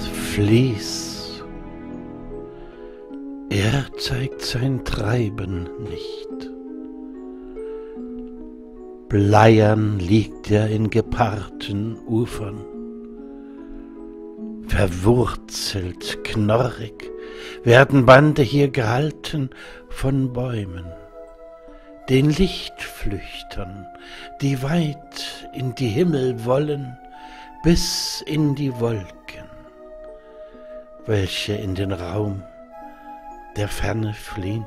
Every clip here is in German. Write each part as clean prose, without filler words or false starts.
Vlies, er zeigt sein Treiben nicht. Bleiern liegt er in gepaarten Ufern, verwurzelt, knorrig werden Bande hier gehalten von Bäumen, den Lichtflüchtern, die weit in die Himmel wollen, bis in die Wolken, welche in den Raum der Ferne fliehen.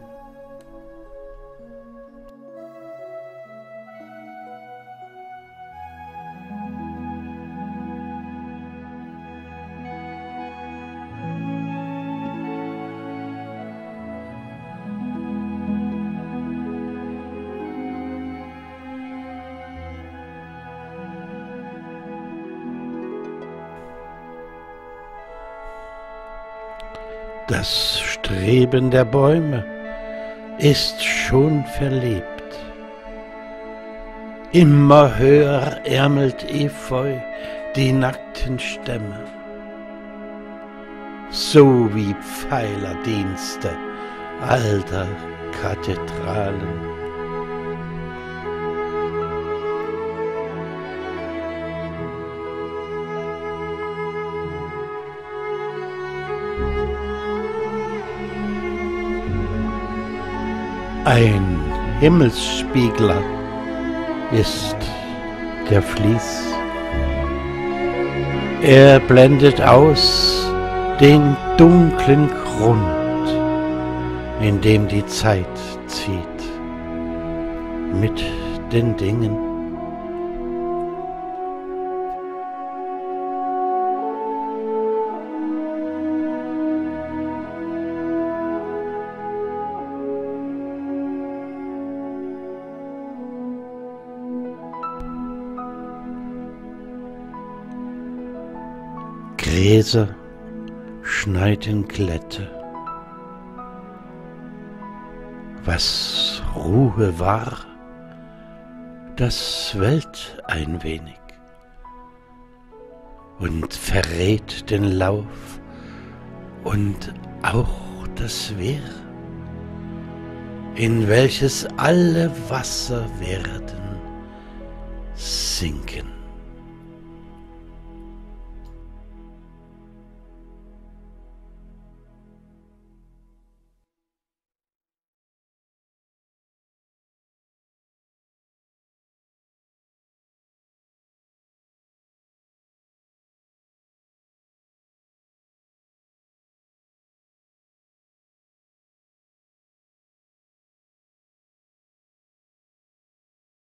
Das Streben der Bäume ist schon verlebt. Immer höher ärmelt Efeu die nackten Stämme, so wie Pfeilerdienste alter Kathedralen. Ein Himmelsspiegler ist der Vlies. Er blendet aus den dunklen Grund, in dem die Zeit zieht, mit den Dingen. Gräser schneiden Glätte. Was Ruhe war, das wellt ein wenig und verrät den Lauf und auch das Wehr, in welches alle Wasser werden sinken.